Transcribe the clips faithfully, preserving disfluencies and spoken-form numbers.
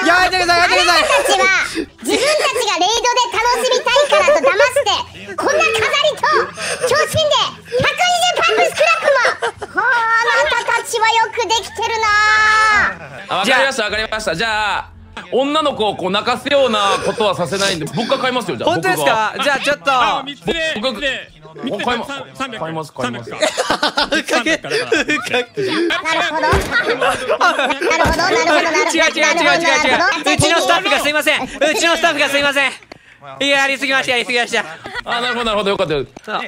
やめてください、やめてください。 たちは自分たちがレイドで楽しみたいからと騙してこんな飾りと調子でひゃくにじゅうパイプスクラップも。はあ、あなたたちはよくできてるなあ、わかりましたわかりました。じゃあ女の子をこう泣かすようなことはさせないんで僕が買いますよ。じゃあ本当ですか？じゃあちょっとみっつで僕みっつでみっつで買いますさんびゃく買います買いますさんびゃくかかけかけなるほどなるほどなるほどなるほど。 違う違う違う違う違う、うちのスタッフがすいません、うちのスタッフがすいません。いや、やりすぎましたやりすぎました。 あ、なるほどなるほど、よかったよ。 そう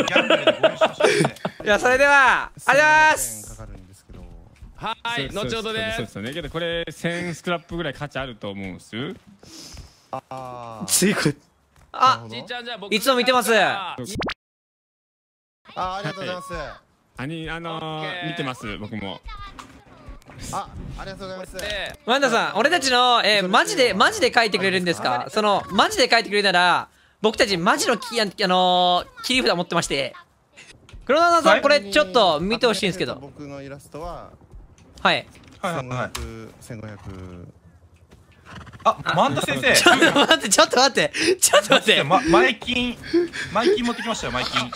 いや、それではありがとうございます。 はい、後ほどでそうですよね。けどこれせんスクラップぐらい価値あると思うんですよ。 ついこあ、 ちいちゃん、じゃあ僕いつも見てます。 あ、ありがとうございます。 あにあのオッケーー見てます僕も。 あ、ありがとうございます。 ワンダさん、俺たちの、えー、マジでマジで書いてくれるんですか？そのマジで書いてくれるなら僕たちマジのきあのー、切り札持ってまして、黒田さん、これちょっと見てほしいんですけど。 僕のイラストははいはいはい千五百。 あ、マンダ先生。 ちょっと待ってちょっと待ってちょっと待って、 ま、前金、前金持ってきましたよ、前金。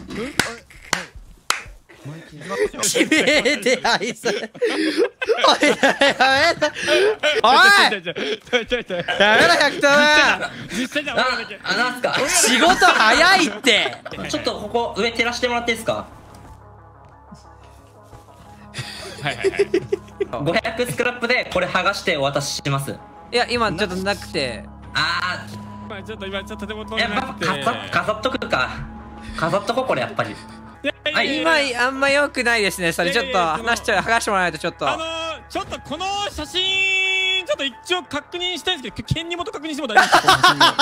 指名手配されおい、やめろおいちょいちょいちょい。 やめろ百頭実際じゃあ、あ、なんすか仕事早いって。 ちょっとここ上照らしてもらっていいですか？ はいはいはい。 ごひゃくスクラップでこれ剥がしてお渡しします。 いや、今ちょっとなくて。 あまあちょっと今ちょっと手元ー、 にやっぱなくて。 飾飾っとくか。飾っとこうこれやっぱり。はい今あんま良くないですね。それちょっと話しちゃう、剥がしてもらわないとちょっと。 あのー、ちょっとこの写真ちょっと一応確認したいんですけど、権利元確認しても大丈夫ですか？この写真の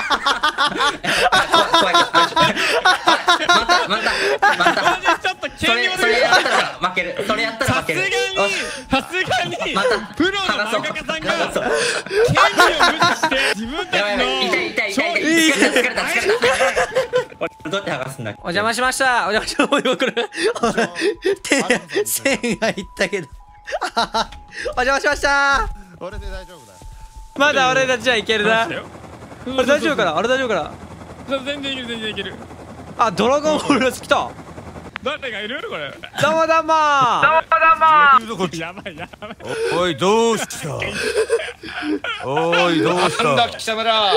怖い怖い。またまたまた。 これでちょっとそれ権利元それやったら負ける。それやったらさすが負ける。 にさすがにまたプロの漫画家さんが剥がそう権利を無視して自分たやばいやばい。痛い痛い痛い痛い。疲れた疲れた疲れた。これどうやって剥がすんだっけ？ お邪魔しました。お邪魔しました。もうこれ手線がいったけどお邪魔しました。 俺で大丈夫だよ。 まだ俺たちはいけるな。あれ大丈夫かな、あれ大丈夫かな。 全然いける全然いける。 あ、ドラゴンボールが来た。 誰がいるこれ。 どうもどうもどうもやばいやばい。 おい、どうしたおい、どうしたなんだ貴様ら。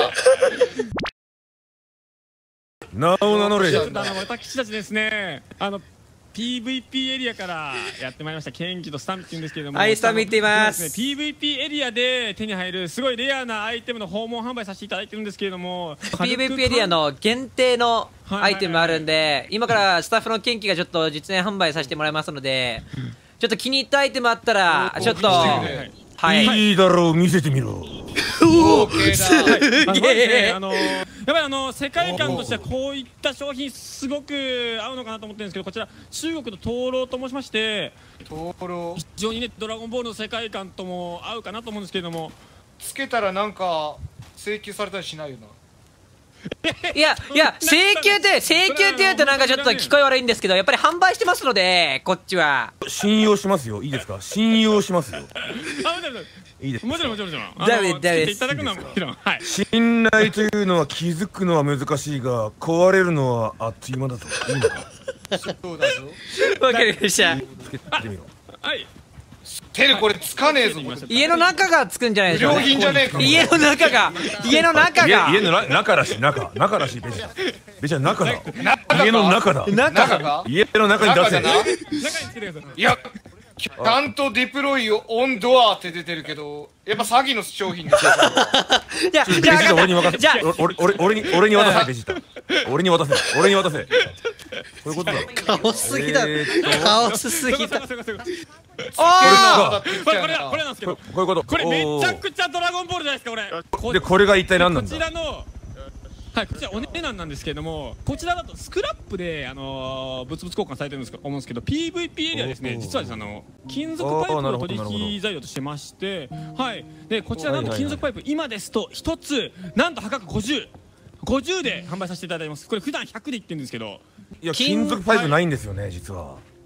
名を名乗れ。 ちょっとあの私たちですね、あの ピーブイピー エリアからやってまいりましたケンジとスタンプって言うんですけれども、 はいスタンプ言っています。 ピーブイピー エリアで手に入るすごいレアなアイテムの訪問販売させていただいてるんですけれども、 ピーブイピー エリアの限定のアイテムがあるんで、今からスタッフのケンキがちょっと実演販売させてもらいますので、ちょっと気に入ったアイテムあったらちょっとはいいいだろう、見せてみろ。 オーケーだ。すげえ。あのやっぱりあの世界観としてはこういった商品すごく合うのかなと思ってるんですけど、こちら中国の灯籠と申しまして、 灯籠非常にねドラゴンボールの世界観とも合うかなと思うんですけれども、 つけたらなんか請求されたりしないよな。 いやいや請求って請求って言うとなんかちょっと聞こえ悪いんですけど、やっぱり販売してますのでこっちは信用しますよ。いいですか？信用しますよ。いいです。 もちろんもちろんもちろん。 ダメダメつけていただくのはもちろん。はい。 信頼というのは気づくのは難しいが、壊れるのはあっという間だぞ。いいのか？ そうだぞ。 わかりました。 つけてみろ。 はい。 手でこれつかねえぞ。 家の中がつくんじゃないでしょうか。 不良品じゃねえか。 家の中が家の中が家のな中らしい中中らしいベジャベジャ中だ。 中家の中だ。 中が家の中に出せ。 中だな。 中につけてください。 いや、ちゃんとディプロイオンドアって出てるけど、やっぱ詐欺の商品ですよ。 じゃあベジータ俺に渡せ。 じゃあ俺俺俺に俺に渡せベジータ。俺に渡せ。俺に渡せ。こういうことだ。 カオスすぎだろ。 えーっとカオスすぎだ。 そうかそうかそうかそうか。 あこれこれこれなんですけど、 こういうこと。 これめちゃくちゃドラゴンボールじゃないですかこれ。こでこれが一体何なんこちだ。 らのはいこちらお値段なんですけれども、こちらだとスクラップであのー物々交換されてるんですか思うんですけど、 ピーブイピー エリアですね、実はですねあの金属パイプの取引材料としてまして、はいでこちらなんと金属パイプ今ですと一つなんと価格ごじゅうごじゅうで販売させていただいてます。これ普段ひゃくで言ってるんですけど、 いや金属パイプないんですよね実は。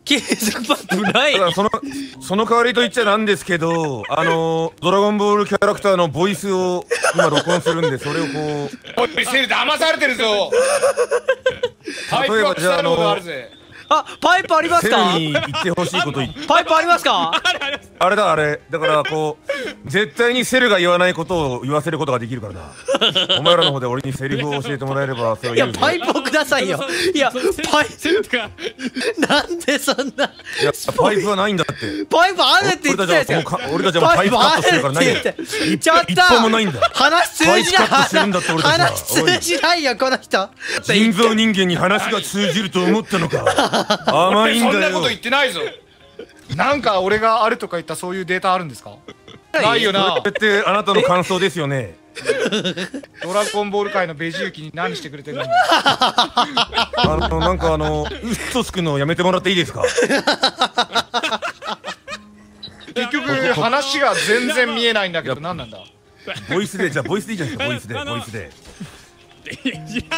金属パイプない。 だからそのその代わりと言っちゃなんですけど、あのドラゴンボールキャラクターのボイスを今録音するんで、それをこう。 おいセル騙されてるぞ。パイプは腐るほどあるぜ。 あ、パイプありますセルか？ に言ってほしいこと言って。 パイプありますか？ あれだあれだからこう絶対にセルが言わないことを言わせることができるからな。お前らの方で俺にセリフを教えてもらえればそれをいや言うぞ。 パイプをくださいよ。いやパイプなんでそんな。 いやパイプはないんだって。 パイプあるって言ってたやつよ。 俺たちはもうパイプカットしてるからないんだ。 ちょっと一本もないんだ。 話通じない。 パイプカットしてるんだって俺たちは。 話通じないよこの人。 人造人間に話が通じると思ったのか。甘いんだよ。 そんなこと言ってないぞ。なんか俺があるとか言ったそういうデータあるんんですか？ないよな。 それってあなたの感想ですよね。 ドラゴンボール界のベジユキに何してくれてるんだ。 あのなんかあの嘘つくのやめてもらっていいですか？ 結局話が全然見えないんだけど何なんだ。 ボイスでじゃあボイスでいいじゃないですか。ボイスでボイスで。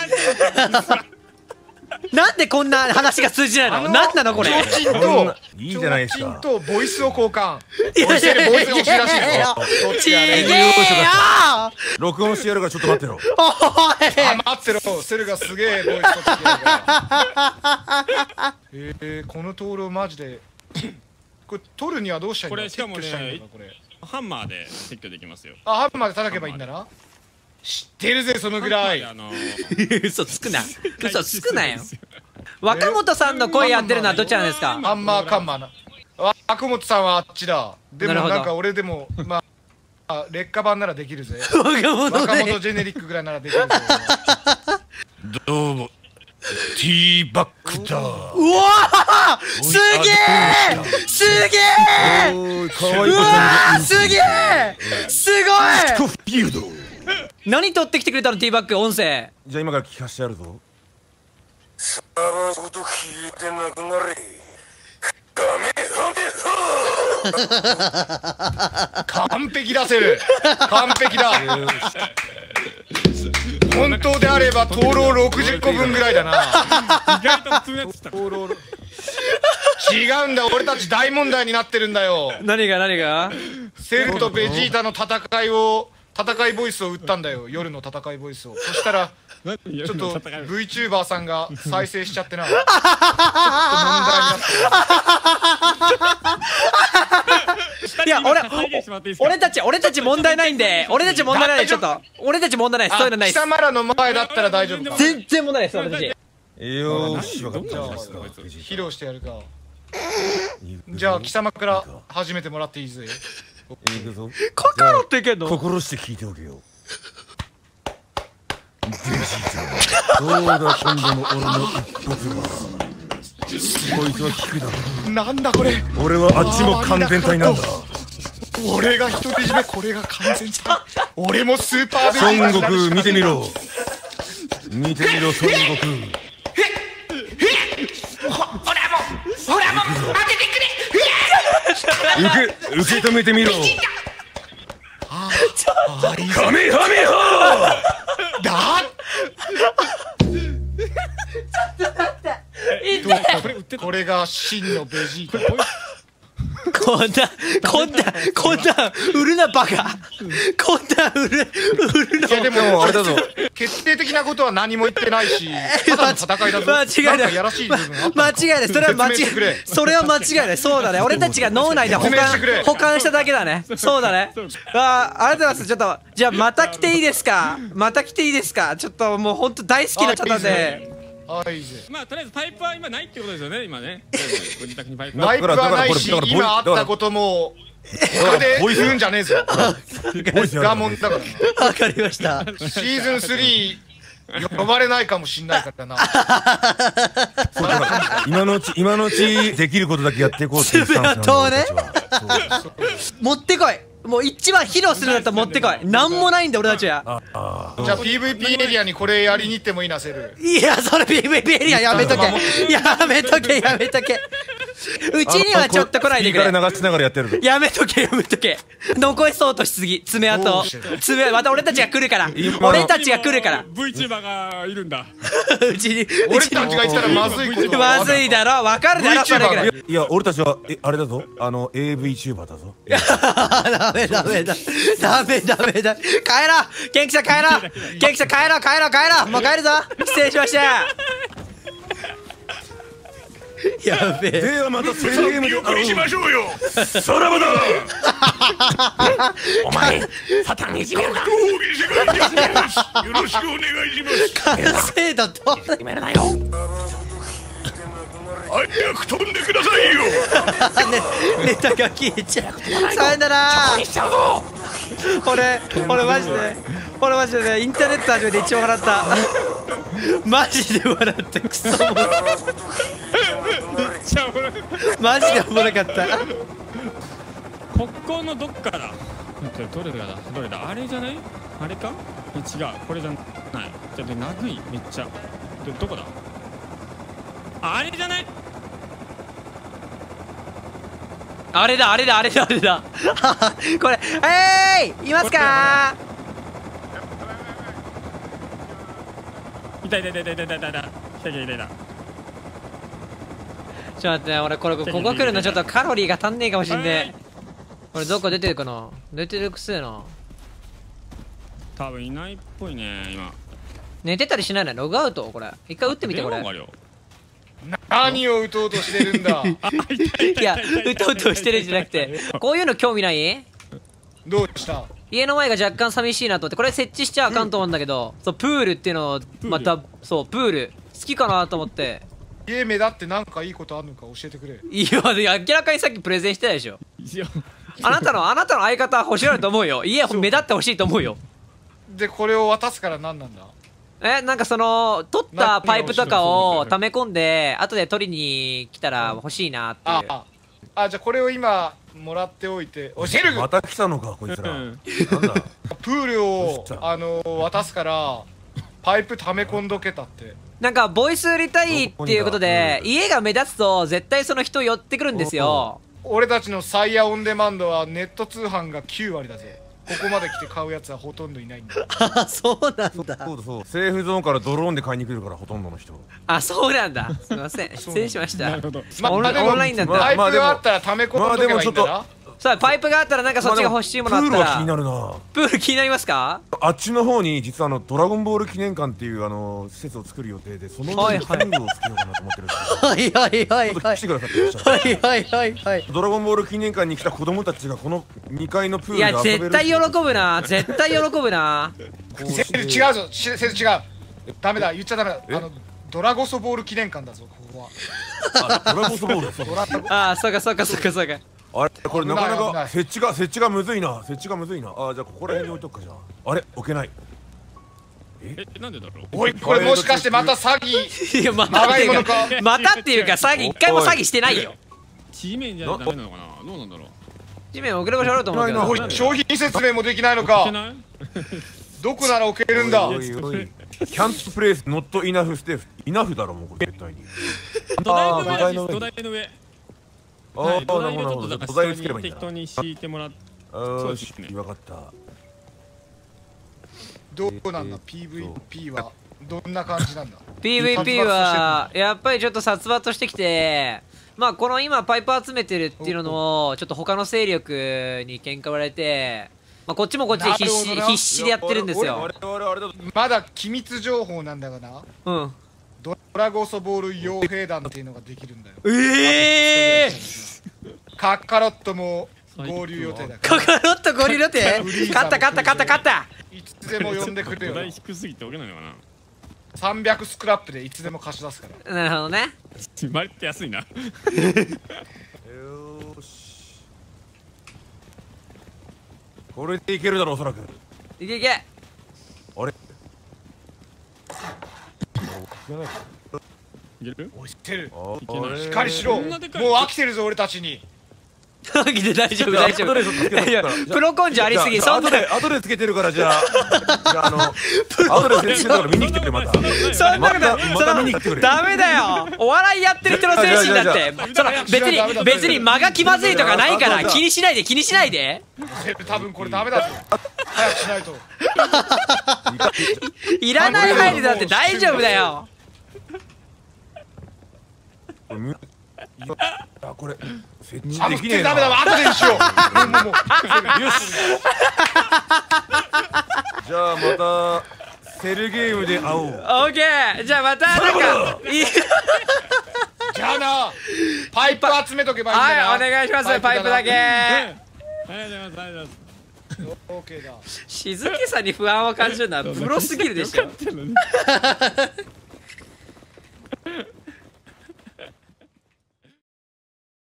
なんでこんな話が通じないの？なんなのこれ。 提灯といいじゃないですか。 提灯とボイスを交換。 いやいやいやいやボイス欲しいらしいぞ。 ちげえよ。 録音してやるからちょっと待ってろ。 あ、待ってろ。セルがすげえボイス取ってきてるからえー、この灯籠マジでこれ取るにはどうしたらいいんだ。 これしかもね撤去したらいいのかこれ。 ハンマーで撤去できますよ。 あ、ハンマーで叩けばいいんだな。知ってるぜそのぐらい。 あの嘘つくな。嘘つくなよ。若本さんの声やってるのはどちらですか？ ハンマーカンマーな。若本さんはあっちだ。でもなんか俺でもまあ劣化版ならできるぜ。 若本若ね。 本ジェネリックぐらいならできるぜ。 どうもティーバックだ。 うわーすげえすげえおーかわうわいい子さんーすげえすごい。 スコフィールド。 何取ってきてくれたの？ティーバッグ音声。 じゃあ今から聞かしてやるぞ。さあのこと聞いてなくなれ。 完璧だセル。完璧だ。本当であれば灯籠ろくじゅっこぶんぐらいだな。 意外と普通のやつ来た。 灯籠違うんだ。俺たち大問題になってるんだよ。 何が何が？ セルとベジータの戦いを戦いボイスを売ったんだよ。夜の戦いボイスを。そしたらちょっと VTuber さんが再生しちゃってな。ちょっと問題になってる。 いや俺俺たち俺たち問題ないんで、俺たち問題ない。ちょっと俺たち問題ない。そういうのないです。 貴様らの前だったら大丈夫か。 全然問題ないです俺たち。 よーし分かった。 じゃあ披露してやるか。じゃあ貴様から始めてもらっていいぜ。 いくぞ。 カカロっていけんの？ 心して聞いておけよ。ベジータどうだ今度も俺の一発は。こいつは聞くだろ。 なんだこれ。 俺はあっちも完全体なんだ。 俺が独り占め、これが完全体。俺もスーパーベジータ孫悟空見てみろ。見てみろ孫悟空。 ほらもうほらもう当ててくれ。 受け受け止めてみろ。カメハメハだこれが真のベジータ。 こんなこんなこんな売るなバカ。こんな売る売るの。 いやでもあれだぞ。決定的なことは何も言ってないし、ただの戦いだぞ。 間違いない。 なんかやらしい部分あった。 間違いない。それは間違い。それは間違いない。そうだね。俺たちが脳内で保管保管しただけだね。そうだね。ああ、ありがとうございます。ちょっとじゃあまた来ていいですか。また来ていいですか。ちょっともう本当大好きな方で。 あ、いいぜ。 まあとりあえずパイプは今ないってことですよね今ね。ご自宅にパイプ。 パイプはないし、今あったこともこれで言うんじゃねえぞ。我慢だから。 わかりました。 シーズンスリー呼ばれないかもしんないからな。 今のうち今のうちできることだけやっていこうっていうスタンスなんだ。 そうね。持ってこい。もう一番披露するんだったら持ってこい。なんもないんだ俺たちは。 じゃあ ピーブイピー エリアにこれやりに行ってもいいなセル。 いやそれ ピーブイピー エリアやめとけ。やめとけやめとけ。 うちにはちょっと来ないでくれ。 スピーカーで流しながらやってる。 やめとけやめとけ。残そうとしすぎ。爪痕。爪、また俺たちが来るから。俺たちが来るから。 VTuber がいるんだ。 うちに。 俺たちが言ったらまずいこと。 まずいだろ。わかるだろ、それぐらい。 いや、俺たちは、え、あれだぞ。あの、エーブイ チューバーだぞ。 ダメダメだ。ダメダメだ。帰ろう元気さん帰ろう元気さん帰ろう帰ろう帰ろうもう帰るぞ失礼しましたやべえ。 ではまたセルゲームでお送りしましょうよ。さらばだ。 お前サタンいじめるな。 よろしくお願いします。 完成度どういじめるなよ。 早く飛んでくださいよ。 ね、ネタが消えちゃう。さよなら。俺、俺マジで、俺マジでね、インターネット始めて一番笑った。マジで笑ってクソも。めっちゃおもろい。マジでおもろかった。 ここのどっから？どれだ？どれだ？あれじゃない？あれか？違う、これじゃない。じゃあ長いめっちゃ。どどこだ？あれじゃない？ あれだあれだあれだあれだこれえーいいますかー？いたいたいたいたいたいたいたいたいたいたいた。 ちょっと待ってね、俺これここ来るのちょっとカロリーが足んねえかもしんねえ。俺どこ出てるかな。出てるくせえな。 多分いないっぽいね今。 寝てたりしないの？ログアウトこれ一回打ってみてこれ。 何を打とうとしてるんだ。 いや打とうとしてるんじゃなくて、こういうの興味ない？ どうした？ 家の前が若干寂しいなと思って、これ設置しちゃあかんと思うんだけど、そうプールっていうのをまたそうプール好きかなと思って。 家目だってなんかいいことあるのか教えてくれ。 いや明らかにさっきプレゼンしてたでしょ。あなたのあなたの相方欲しいなと思うよ。家目立ってほしいと思うよ。 でこれを渡すから何なんだ。 え、なんかその取ったパイプとかを溜め込んで後で取りに来たら欲しいなっていう。 ああ、じゃあこれを今もらっておいて教える。 また来たのかこいつら。なんだプールをあの渡すからパイプ溜め込んどけたって。 なんかボイス売りたいっていうことで家が目立つと絶対その人寄ってくるんですよ。 俺たちのサイヤオンデマンドはネット通販がきゅうわりだぜ。ここまで来て買うやつはほとんどいないんだ。 あ、そうなんだ。そうだそう。セーフゾーンからドローンで買いに来るからほとんどの人。 あ、そうなんだ。すみません。失礼しました。 なるほど。 まあ、 オンラインなんだ。 パイプがあったら溜め込んどけばいいんだな。 さあパイプがあったらなんかそっちが欲しいものあったら。 プールは気になるな。 プール気になりますか？ あっちの方に実はあのドラゴンボール記念館っていうあの施設を作る予定で、その上にプールを作ろうかなと思ってるんですけど。 はいはいはいはい。 来てください。 はいはいはいはい。 ドラゴンボール記念館に来た子供たちがこのにかいのプールいやで遊べる。 絶対喜ぶな。絶対喜ぶな。 セル違うぞ。セル違う。ダメだ。言っちゃダメだ。あのドラゴソボール記念館だぞここは。 ドラゴンボール。 ああ、そうかそうかそうかそうか。 あれこれなかなか設置が設置がむずいな。設置がむずいな。あ、じゃあここら辺に置いとくか。じゃああれ置けない。 え、なんでだろう。 おい、これもしかしてまた詐欺。 いや、またっていうかまたっていうか詐欺、一回も詐欺してないよ。 地面じゃダメなのかな。どうなんだろう。 地面送る場所あると思うけど。 おい、商品説明もできないのか。どこなら置けるんだ。 おいおいキャンププレイスノットイナフステーフ。イナフだろもうこれ絶対に。 土台の上。土台の上。 ああ、土台をちょっと土台つければいいんだ。 適当に敷いてもらって。 よし、分かった。 どうなんだ ピーブイピー はどんな感じなんだ。 ピーブイピー はやっぱりちょっと殺伐としてきて、まあこの今パイプ集めてるっていうのをちょっと他の勢力に喧嘩売られて、まあこっちもこっちで必死必死でやってるんですよ。 まだ機密情報なんだがな。 うん。 ドラゴソボール傭兵団っていうのができるんだよ。 ええー、カカロットも合流予定だから。カカロット合流予定？勝った勝った勝った勝った。 いつでも呼んでくれよ。 土台低すぎて置けないのかな。 さんびゃくスクラップでいつでも貸し出すから。 なるほどね。 割って安いな。よし。これでいけるだろうおそらく。 いけいけ。 あれ。 いける？おい、知ってる。 いけない。 しっかりしろ。もう飽きてるぞ俺たちに。 来て大丈夫大丈夫。いやプロ根性ありすぎ。そんな後で後でつけてるからじゃあじゃああの後でつけてるから見に来てくれまた。 そんなことまた見に来てくれ。 ダメだよ。お笑いやってる人の精神だって。その別に別に間が気まずいとかないから気にしないで気にしないで。 多分これダメだぞ。早くしないと。 いらない入りだって大丈夫だよ。 あこれ設置あできねえな。 ダメだわ。後でにしよう。もうもうもうよし。じゃあまたセルゲームで会おう。 オッケー。じゃあまたなんかいい。 じゃあな。パイプ集めとけばいいんだな。 はいお願いします。パイプだけ。 ありがとうございますありがとうございます。 オッケーだ。 静けさに不安を感じるのはプロすぎるでしょ。